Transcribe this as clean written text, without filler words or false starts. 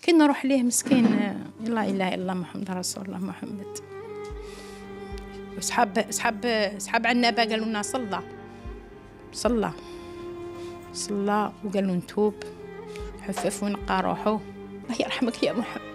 كي نروح ليه مسكين، لا إله إلا الله محمد رسول الله محمد. أصحاب عنابة قالوا لنا صلى وقالوا نتوب، حفف ونقى روحه، الله يرحمك يا محمد.